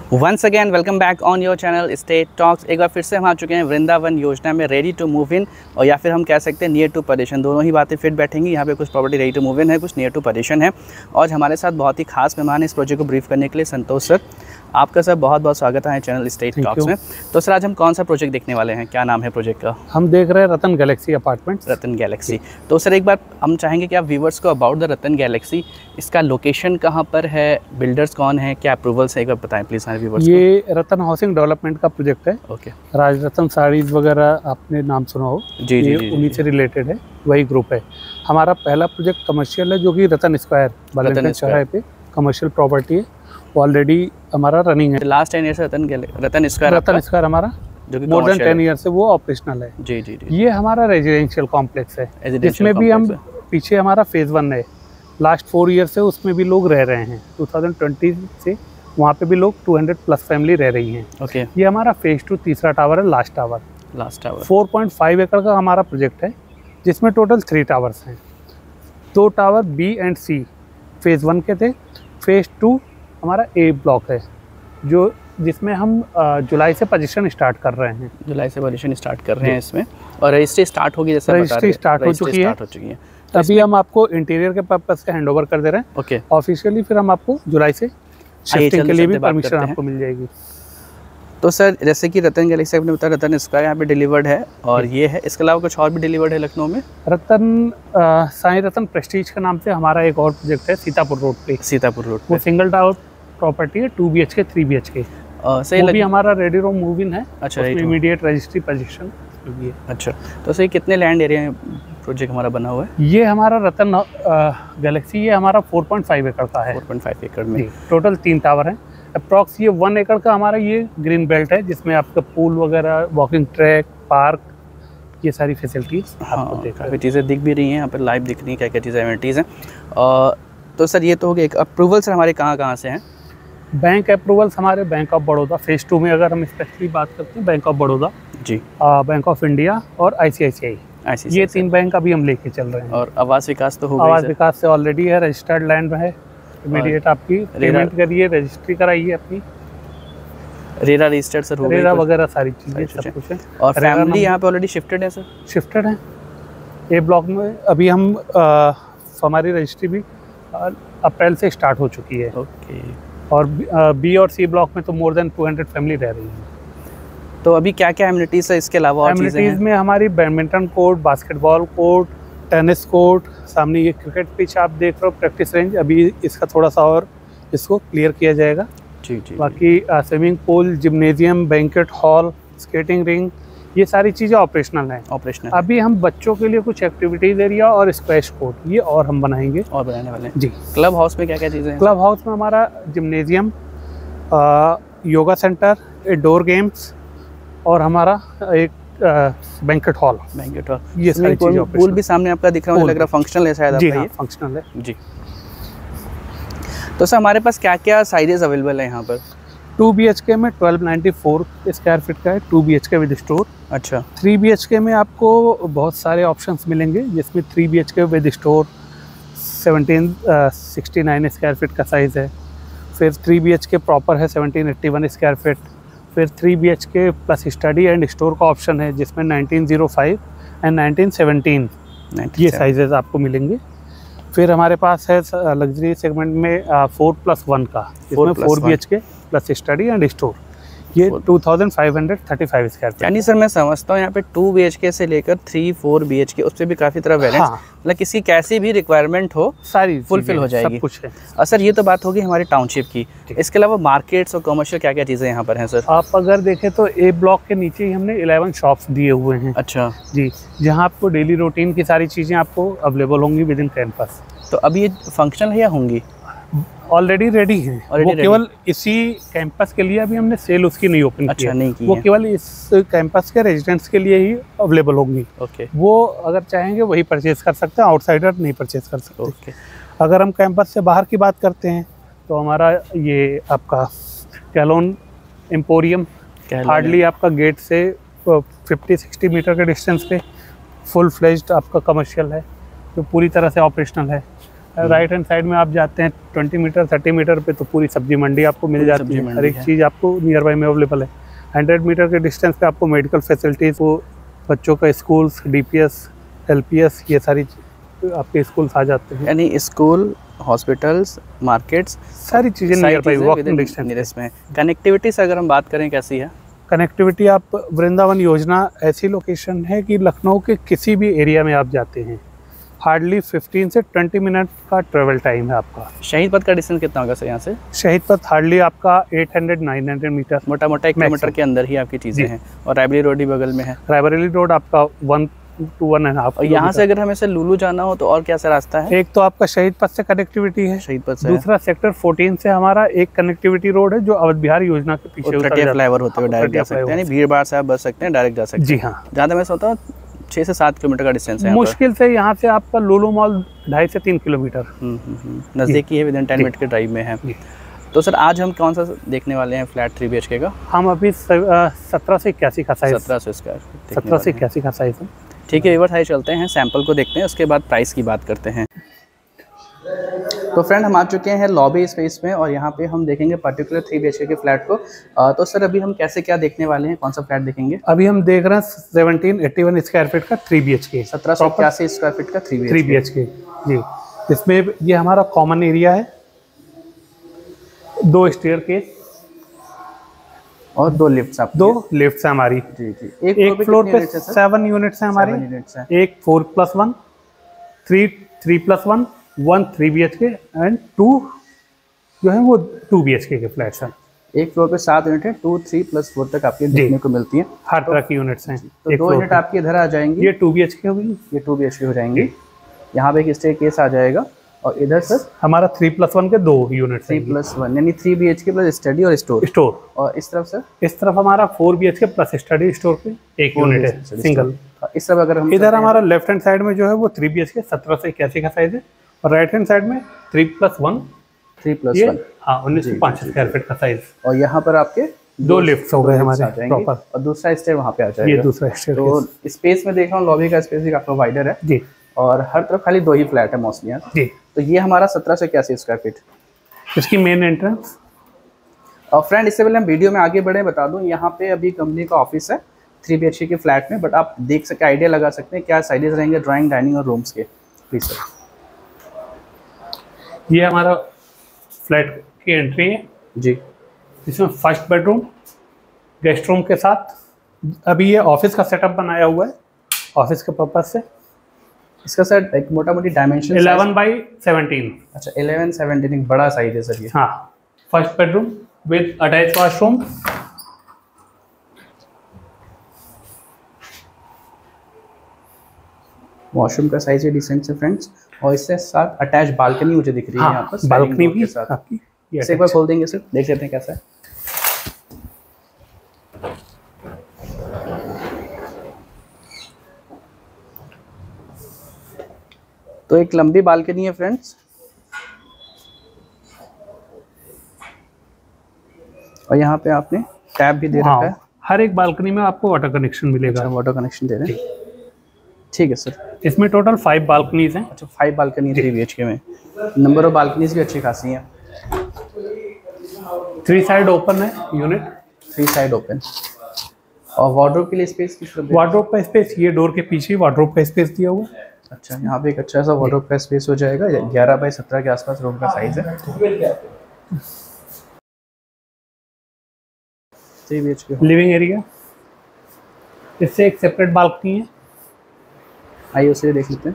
Once again welcome back on your channel state talks. एक बार फिर से हम आ चुके हैं वृंदावन योजना में रेडी टू मूव इन, और या फिर हम कह सकते हैं नियर टू पोजीशन। दोनों ही बातें फिट बैठेंगी। यहाँ पे कुछ property ready to move in है, कुछ नियर टू पोजीशन है। और हमारे साथ बहुत ही खास मेहमान है इस प्रोजेक्ट को ब्रीफ करने के लिए, संतोष सर। आपका सर बहुत बहुत स्वागत है चैनल स्टेट टॉक्स में। तो सर आज हम कौन सा प्रोजेक्ट देखने वाले हैं, क्या नाम है प्रोजेक्ट का? हम देख रहे हैं Ratan galaxy apartments. Ratan galaxy. तो सर एक बार हम चाहेंगे कि आप व्यूवर्स को अबाउट द रतन गैलेक्सी, इसका लोकेशन कहाँ पर है, बिल्डर्स कौन है, क्या अप्रूवल्स है, एक बार बताएं प्लीज़ हमारे व्यूवर्स। ये रतन हाउसिंग डेवलपमेंट का प्रोजेक्ट है। ओके। राजरतन साड़ीज वगैरह आपने नाम सुना हो, जी जी जी, उन्हीं से रिलेटेड है, वही ग्रुप है। हमारा पहला प्रोजेक्ट कमर्शियल है जो कि रतन स्क्वायर बालेगंज चौराहे पे कमर्शियल प्रॉपर्टी है, ऑलरेडी हमारा रनिंग है। लास्ट 10 ईयर से रतन स्क्वायर हमारा जो कि मोर देन 10 ईयर से वो ऑपरेशनल है। जी जी जी। ये हमारा रेजिडेंशियल कॉम्प्लेक्स है, जिसमें भी हम पीछे हमारा फेज़ 1 है। लास्ट 4 ईयर से उसमें भी लोग रह रहे हैं। 2020 से वहाँ पे भी लोग 200+ फैमिली रह रही हैं। ओके। ये हमारा फेज़ 2 तीसरा टावर है, लास्ट टावर 4.5 एकड़ का हमारा प्रोजेक्ट है, जिसमें टोटल 3 टावर्स हैं। 2 tower B and C phase 1 के थे। फेज़ 2 हमारा ए ब्लॉक है, जो जिसमें हम जुलाई से पोजीशन स्टार्ट कर रहे हैं। जुलाई से पोजीशन स्टार्ट कर रहे हैं इसमें, और रजिस्ट्री स्टार्ट होगी, जैसे रजिस्ट्री स्टार्ट हो चुकी है। अभी हम आपको इंटीरियर के पर्पस से हैंड ओवर कर दे रहे हैं। ओके। ऑफिशियली फिर हम आपको जुलाई से शिफ्टिंग के लिए भी परमिशन आपको मिल जाएगी। तो सर जैसे कि रतन गैलेक्सी आपने बताया, रतन स्क्वायर यहाँ पे डिलीवर्ड है, और ये है, इसके अलावा कुछ और भी डिलीवर्ड है लखनऊ में? रतन साईं रतन प्रेस्टीज के नाम से हमारा एक और प्रोजेक्ट है सीतापुर रोड पे। सीतापुर रोड वो सिंगल टावर प्रॉपर्टी है, 2 BHK 3 BHK। सही भी हमारा रेडी टू मूव इन है। अच्छा। इमीडिएट रजिस्ट्री पोजीशन भी है। अच्छा। तो सही कितने लैंड एरिया में प्रोजेक्ट हमारा बना हुआ है? ये हमारा रतन गैलेक्सी ये हमारा 4.5 एकड़ का है। 4.5 एकड़ में टोटल 3 टावर हैं। अप्रॉक्स ये 1 एकड़ का हमारा ये ग्रीन बेल्ट है, जिसमें आपका पूल वगैरह, वॉकिंग ट्रैक, पार्क, ये सारी फैसिलिटीज। हाँ, काफ़ी चीज़ें दिख भी रही हैं यहाँ पर, लाइव दिख रही हैं क्या क्या चीज़ें एमिनिटीज़ हैं। तो सर ये तो हो गया। एक अप्रूवल सर हमारे कहाँ से हैं? बैंक अप्रूवल्स हमारे बैंक ऑफ बड़ौदा फेज़ 2 में अगर हम स्पेशली बात करते हैं, बैंक ऑफ बड़ौदा जी, बैंक ऑफ इंडिया और ICICI, ये 3 बैंक अभी हम लेके चल रहे हैं। और आवास विकास तो हो गई? आवास विकास से ऑलरेडी है, रजिस्टर्ड लैंड में है। इमीडिएट आपकी पेमेंट करिए, रजिस्ट्री कराइए अपनी, रेरा रजिस्टर्ड सर हो गई, रेरा वगैरह सारी चीज़ें सब कुछ है। और फैमिली यहाँ पे ऑलरेडी शिफ्टेड है सर? शिफ्टेड है। ए ब्लॉक में अभी हम हमारी रजिस्ट्री भी अप्रैल से स्टार्ट हो चुकी है। ओके। और बी और सी ब्लॉक में तो मोर देन 200 फैमिली रह रही है। तो अभी क्या क्या एमिनिटीज़ है इसके अलावा? एमिनिटीज़ में हमारी badminton court, basketball court, tennis court, सामने ये क्रिकेट पिच आप देख रहे हो, प्रैक्टिस रेंज। अभी इसका थोड़ा सा और इसको क्लियर किया जाएगा। जी जी। बाकी swimming pool, gymnasium, banquet hall, skating ring, ये सारी चीज़ें ऑपरेशनल हैं। अभी हम बच्चों के लिए कुछ एक्टिविटीज एरिया और स्क्वैश कोर्ट ये और हम बनाएंगे और बनाने वाले हैं जी। क्लब हाउस में क्या क्या चीज़ें हैं? क्लब हाउस में हमारा gymnasium, yoga centre, indoor games और हमारा एक बैंकेट हॉल। ये सारी चीज़ें। पूल भी सामने आपका दिख रहा है, लग रहा फंक्शनल है शायद? जी हाँ, फंक्शनल है जी। तो सर हमारे पास क्या क्या साइजेस अवेलेबल है यहाँ पर? 2 BHK में 1294 स्क्वायर फीट का है, 2 BHK विद स्टोर। अच्छा। 3 BHK में आपको बहुत सारे ऑप्शंस मिलेंगे, जिसमें 3 BHK with store 1769 square feet का साइज़ है। फिर 3 BHK प्रॉपर है 1781 स्क्वायर फीट। फिर 3 BHK plus study and store का ऑप्शन है, जिसमें 1905 एंड 1917 ये साइजेस आपको मिलेंगे। फिर हमारे पास है लग्जरी सेगमेंट में 4+1 का, इसमें 4 BHK plus study and store, ये 2535 स्क्वायर फीट। यानी सर मैं समझता हूँ यहाँ पे 2 BHK से लेकर 3-4 BHK, उससे भी काफ़ी तरह वेरिएंट, मतलब किसी कैसी भी रिक्वायरमेंट हो सारी फुलफिल हो जाएगी, सब कुछ है। और सर ये तो बात होगी हमारी टाउनशिप की, इसके अलावा मार्केट्स और कमर्शियल क्या क्या चीज़ें यहाँ पर हैं सर? आप अगर देखें तो ए ब्लॉक के नीचे ही हमने 11 शॉप्स दिए हुए हैं। अच्छा जी। जहाँ आपको डेली रूटीन की सारी चीज़ें आपको अवेलेबल होंगी विद इन कैंपस। तो अभी ये फंक्शनल है या होंगी? ऑलरेडी रेडी है, वो केवल इसी कैंपस के लिए अभी हमने सेल उसकी नहीं ओपन की। नहीं की वो केवल इस कैंपस के रेजिडेंट्स के लिए ही अवेलेबल होंगी। ओके। वो अगर चाहेंगे वही परचेज कर सकते हैं, आउटसाइडर नहीं परचेज कर सकते। ओके। अगर हम कैंपस से बाहर की बात करते हैं तो हमारा ये आपका कैलोन एम्पोरियम हार्डली आपका गेट से 50-60 मीटर के डिस्टेंस पे फुल फ्लेज्ड आपका कमर्शियल है, जो पूरी तरह से ऑपरेशनल है। राइट हैंड साइड में आप जाते हैं 20 मीटर 30 मीटर पे तो पूरी सब्जी मंडी आपको मिल जाती है, हर एक चीज़ आपको नियर बाई में अवेलेबल है। 100 मीटर के डिस्टेंस पे आपको मेडिकल फैसिलिटीज़, वो बच्चों का स्कूल्स, DPS, LPS, ये सारी आपके स्कूल्स आ जाते हैं। यानी स्कूल, हॉस्पिटल्स, मार्केट्स, सारी चीज़ें नियर बाई वॉकिंग डिस्टेंस में। कनेक्टिविटी से अगर हम बात करें कैसी है? कनेक्टिविटी, आप वृंदावन योजना ऐसी लोकेशन है कि लखनऊ के किसी भी एरिया में आप जाते हैं, हार्डली 15 से 20 मिनट का ट्रेवल टाइम है आपका। शहीद पथ का डिस्टेंस कितना होगा सर यहाँ से? शहीद पथ हार्डली आपका 800-900 मीटर, मोटा मोटा 1 किलोमीटर के अंदर ही आपकी चीज़ें हैं। और रायबरेली रोड ही बगल में है। रायबरेली रोड आपका 1 to 1.5। और यहाँ से अगर हमें से लुलू जाना हो तो और क्या सा रास्ता है? एक तो आपका शहीद पथ से कनेक्टिविटी है, शहीद पथ से। दूसरा सेक्टर 14 से हमारा एक कनेक्टिविटी रोड है जो अवध बिहार योजना के पीछे फ्लाईओवर होते हुए डायरेक्ट जा सकते हैं, भीड़ भाड़ से आप बच सकते हैं, डायरेक्ट जा सकते हैं। जी हाँ, ज़्यादा मैं सोचता हूँ 6 से 7 किलोमीटर का डिस्टेंस है मुश्किल से। यहाँ से आपका लुलू मॉल 2.5 से 3 किलोमीटर नज़दीकी है, विदिन 10 मिनट के ड्राइव में है। तो सर आज हम कौन सा देखने वाले हैं फ्लैट 3 BHK का? हम अभी 17 से 81 का साइज, 1700 स्क्वायर, 17 से 81 का साइज है। ठीक है, व्यूअर्स, आइए चलते हैं, सैंपल को देखते हैं, उसके बाद प्राइस की बात करते हैं। तो फ्रेंड हम आ चुके हैं लॉबी स्पेस में और यहाँ पे हम देखेंगे पर्टिकुलर 3 BHK के फ्लैट को। तो सर अभी हम कैसे क्या देखने वाले हैं, कौन सा फ्लैट देखेंगे? अभी हम देख रहे हैं 1781 स्क्वायर फीट का 3 BHK, 1781 स्क्वायर फीट का 3 BHK जी। इसमें ये हमारा कॉमन एरिया है, 2 स्टेयरकेस और 2 लिफ्ट्स, आप 2 लिफ्ट्स हैं हमारी। जी जी। एक फ्लोर पे 7 यूनिट्स हैं हमारे, एक 4+1, 3+1, 1 3 BHK एंड 2 जो है वो 2 BHK के फ्लैट्स हैं। एक फ्लोर पे 7 यूनिट है, 2, 3+4 तक आपके देखने को मिलती है, हर तरह की यूनिट्स हैं। तो 2 यूनिट आपकी इधर आ जाएंगी, ये 2 BHK होगी, ये 2 BHK हो जाएंगी। यहाँ पे एक स्टेयरकेस आ जाएगा और इधर सर हमारा 3+1 के 2 यूनिट, 3+1 यानी 3 BHK प्लस स्टडी और स्टोर। और इस तरफ सर, इस तरफ हमारा 4 BHK प्लस स्टडी स्टोर पे एक यूनिट है सिंगल। इस तरफ अगर हम इधर हमारा लेफ्ट हैंड साइड में जो है वो 3 BHK 17 से 81 का साइज है और राइट हैंड साइड में 3+1 हाँ 1905 स्क्वायर फीट का साइज। और यहाँ पर आपके 2 लिफ्ट हो गए हमारे प्रॉपर और दूसरा स्टेयर वहाँ पे आ जाएगा। ये दूसरा स्टेयर। तो स्पेस में देख रहा हूँ लॉबी का स्पेस भी काफी वाइडर है जी, और हर तरफ खाली 2 ही फ्लैट है मोस्टली यहाँ जी। तो ये हमारा 17 से 81 स्क्वायर फीट इसकी मेन एंट्रेंस। और फ्रेंड इससे पहले हम वीडियो में आगे बढ़े बता दूं, यहाँ पे अभी कंपनी का ऑफिस है 3 BHK के फ्लैट में, बट आप देख सकते आइडिया लगा सकते हैं क्या साइजेस रहेंगे ड्राइंग, डाइनिंग और रूम्स के। प्लीज सर, ये हमारा फ्लैट की एंट्री है जी। इसमें फर्स्ट बेडरूम गेस्ट रूम के साथ, अभी ये ऑफिस का सेटअप बनाया हुआ है ऑफिस के पर्पज से। इसका सर एक मोटा मोटी डायमेंशन 11/17। अच्छा 11/17 एक बड़ा साइज है सर ये। हाँ, first bedroom with attach washroom. Washroom का साइज है डिसेंट है फ्रेंड्स, और इससे साथ अटैच बालकनी मुझे दिख रही है यहाँ पर, बालकनी भी साथ आपकी। इसे एक बार खोल देंगे सर, देख लेते हैं कैसा है। तो एक लंबी बालकनी है फ्रेंड्स, और यहाँ पे आपने टैप भी दे रखा है। हर एक बालकनी में आपको वाटर कनेक्शन मिलेगा। अच्छा, वाटर कनेक्शन दे रहे हैं, ठीक है सर। इसमें टोटल 5 बालकनीज हैं। अच्छा 5 बालकनी 3 BHK में, नंबर ऑफ बालकनीज भी अच्छी खासी हैं। 3 साइड ओपन है यूनिट, 3 साइड ओपन। और वार्डरोब के लिए स्पेस किस तरह? वार्डरोब का स्पेस ये डोर के पीछे वार्डरोब का स्पेस दिया हुआ है। अच्छा, यहाँ पे एक अच्छा सा वार्डरोब का स्पेस हो जाएगा। 11/17 के आसपास रूम का साइज है। 3 BHK लिविंग एरिया, इससे एक सेपरेट बालकनी है, आइए उसे देख लेते हैं।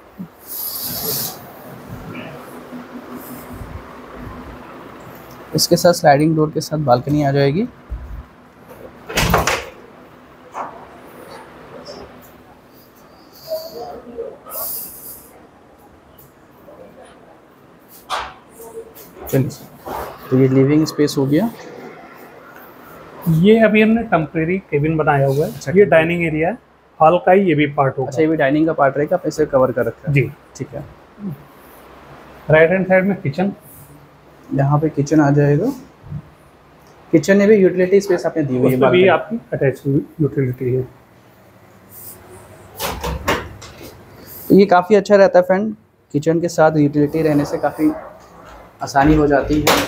इसके साथ स्लाइडिंग डोर के साथ बालकनी आ जाएगी। चलिए, तो ये लिविंग स्पेस हो गया। ये अभी हमने टेम्परेरी केबिन बनाया हुआ है। अच्छा, ये डाइनिंग एरिया है, हॉल का ही ये भी पार्ट होगा। अच्छा, ये भी डाइनिंग का पार्ट रहेगा, आपने इसे कवर कर रखा है जी, ठीक है। राइट हैंड साइड में किचन, यहाँ पे किचन आ जाएगा। किचन में भी यूटिलिटी स्पेस आपने दी हुई है, उसमें भी आपकी अटैच यूटिलिटी है। ये काफ़ी अच्छा रहता है फ्रेंड, किचन के साथ यूटिलिटी रहने से काफ़ी आसानी हो जाती है।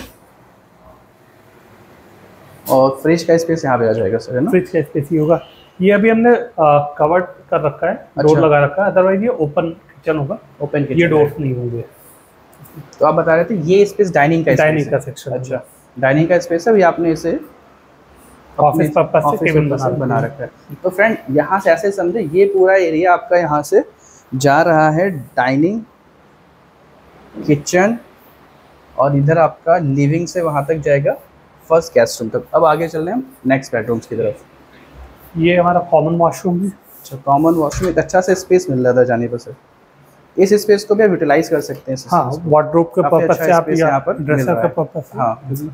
और फ्रिज का स्पेस यहाँ पे आ जाएगा सर, है ना? फ्रिज का स्पेस ही होगा। ये अभी हमने कवर्ड कर रखा है, डोर लगा रखा है, अदरवाइज ये ओपन किचन होगा। ओपन किचन, ये डोर्स नहीं होंगे। तो आप बता रहे थे ये स्पेस डाइनिंग का सेक्शन। अच्छा, डाइनिंग का स्पेस है, ये आपने इसे ऑफिस पर्पस से बना रखा है। तो फ्रेंड यहाँ से ऐसे समझे, ये पूरा एरिया आपका यहाँ से जा रहा है डाइनिंग, किचन, और इधर आपका लिविंग से वहाँ तक जाएगा फर्स्ट गेस्ट रूम तक। अब आगे चल रहे हैं हम नेक्स्ट बेडरूम्स की तरफ। ये हमारा कॉमन वॉशरूम है। अच्छा, कॉमन वॉशरूम, एक अच्छा सा स्पेस मिल रहा था जाने पर सर। इस स्पेस को भी आप यूटिलाइज कर सकते हैं। हाँ, वार्डरोब के पर्पस से आप यहाँ पर ड्रेसर का पर्पस। हाँ,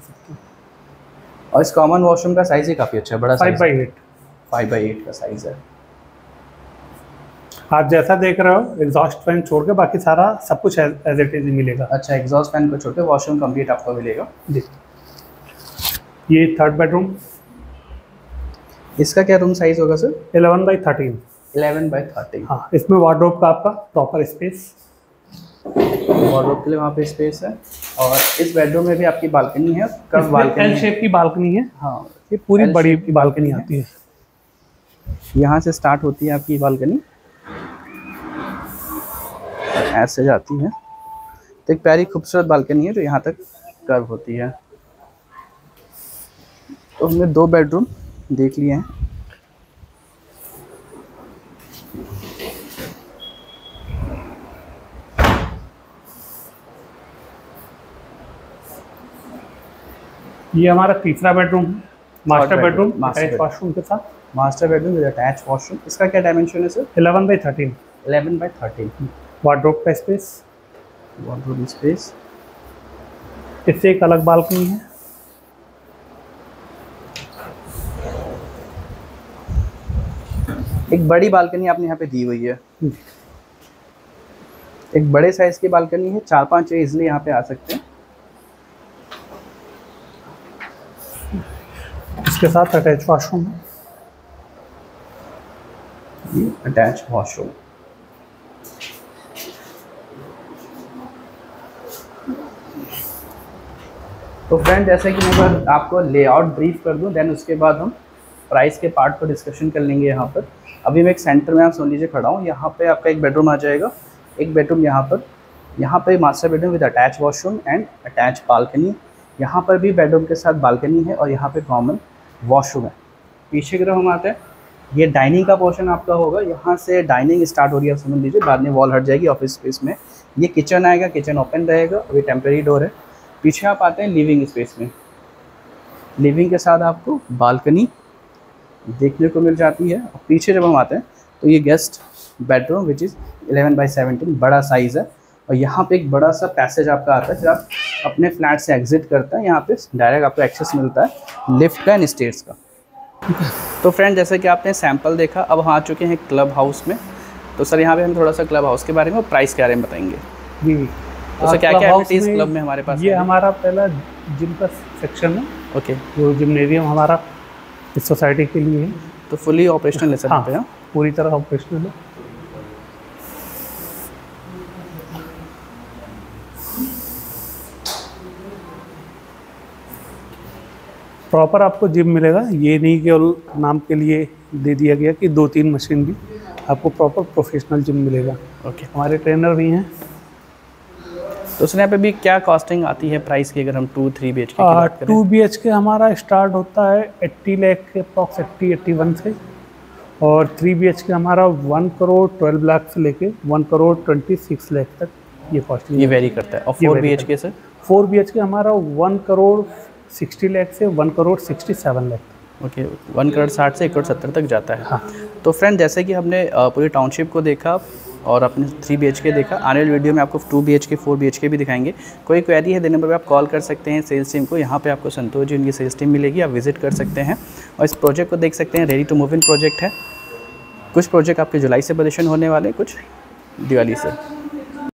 और इस कॉमन वॉशरूम का साइज ही काफ़ी अच्छा है, बड़ा 5x8 का साइज है। आप जैसा देख रहे हो, एग्जॉस्ट फैन छोड़ के बाकी सारा सब कुछ एज इट इज मिलेगा। अच्छा, एग्जॉस्ट फैन को छोड़ के वॉशरूम कंप्लीट आपको मिलेगा जी। ये थर्ड बेडरूम, इसका क्या रूम साइज होगा सर? 11x13। 11x13। हाँ, इसमें वार्डरोब का आपका प्रॉपर स्पेस, वार्डरोब के लिए वहाँ पे स्पेस है। और इस बेडरूम में भी आपकी बालकनी है, कर्व बालकनी, एल शेप की बालकनी है। हाँ, ये पूरी बड़ी बालकनी आती है। यहाँ से स्टार्ट होती है आपकी बालकनी, ऐसे जाती है, तो एक प्यारी खूबसूरत बालकनी है जो यहाँ तक कर्व होती है। तो हमने 2 बेडरूम देख लिए हैं। ये हमारा तीसरा बेडरूम है, मास्टर बेडरूम वॉशरूम के साथ। Master bedroom with attach washroom. इसका क्या डायमेंशन है सर? 11x13। 11x13। वार्डरोब का स्पेस, वार्डरोब स्पेस, इससे एक अलग बालकनी है। एक बड़ी बालकनी आपने यहाँ पे दी हुई है, एक बड़े साइज की बालकनी है, 4-5 इजिली यहाँ पे आ सकते हैं। इसके साथ अटैच वॉशरूम है। ये अटैच वॉशरूम। तो फ्रेंड, जैसे कि मैं आपको लेआउट ब्रीफ कर दूं, देन उसके बाद हम प्राइस के पार्ट पर डिस्कशन कर लेंगे। यहाँ पर अभी मैं एक सेंटर में आप सुन लीजिए खड़ा हूँ। यहाँ पे आपका एक बेडरूम आ जाएगा, एक बेडरूम यहाँ पर master bedroom with attach washroom and attach balcony. यहाँ पर भी बेडरूम के साथ बालकनी है और यहाँ पे कॉमन वॉशरूम है। पीछे की तरफ हम आते हैं, ये डाइनिंग का पोर्शन आपका होगा। यहाँ से डाइनिंग स्टार्ट हो रही है, आप समझ लीजिए, बाद में वॉल हट जाएगी ऑफिस स्पेस में। ये किचन आएगा, किचन ओपन रहेगा, अभी टेम्परेरी डोर है। पीछे आप आते हैं लिविंग स्पेस में, लिविंग के साथ आपको बालकनी देखने को मिल जाती है। और पीछे जब हम आते हैं तो ये guest bedroom which is 11x17, बड़ा साइज़ है। और यहाँ पे एक बड़ा सा पैसेज आपका आता है, जब आप अपने फ्लैट से एग्जिट करते हैं, यहाँ पे डायरेक्ट आपको एक्सेस मिलता है लिफ्ट का एंड स्टेयर्स का। तो फ्रेंड, जैसे कि आपने सैंपल देखा, अब हम आ चुके हैं क्लब हाउस में। तो सर, यहाँ पे हम थोड़ा सा क्लब हाउस के बारे में और प्राइस के बारे में बताएंगे। जी, तो सर, क्या क्या एक्टिविटीज़ क्लब में हमारे पास? ये हमारा पहला जिम का सेक्शन है। ओके, जो जिम्नेजियम हमारा इस सोसाइटी के लिए है। तो फुली ऑपरेशनल है सर? हाँ, पूरी तरह ऑपरेशनल है। प्रॉपर आपको जिम मिलेगा, ये नहीं कि नाम के लिए दे दिया गया कि 2-3 मशीन भी, आपको प्रॉपर प्रोफेशनल जिम मिलेगा। ओके, हमारे ट्रेनर भी हैं। तो उसने यहाँ पे भी क्या कॉस्टिंग आती है प्राइस की, अगर हम 2-3 BHK की बात करें? 2 BHK हमारा स्टार्ट होता है 80 लाख के अप्रॉक्स, 80-81 से। और 3 BHK हमारा 1 करोड़ 12 लाख से लेके 1 करोड़ 26 लाख तक ये कॉस्टिंग, ये वेरी करता है। और 4 BHK सर? 4 BHK हमारा 1 करोड़ 60 लाख से 1 करोड़ 67 लाख। ओके, 1 करोड़ 60 से 1 करोड़ 70 तक जाता है। हाँ। तो फ्रेंड, जैसे कि हमने पूरी टाउनशिप को देखा और अपने 3 BHK देखा, आने वाली वीडियो में आपको 2 BHK 4 BHK भी दिखाएंगे। कोई क्वेरी है देने पर आप कॉल कर सकते हैं सेल्स टीम को। यहाँ पे आपको संतोष जी, उनकी सेल्स टीम मिलेगी, आप विजिट कर सकते हैं और इस प्रोजेक्ट को देख सकते हैं। Ready to move in project है। कुछ प्रोजेक्ट आपके जुलाई से पोजीशन होने वाले, कुछ दिवाली से।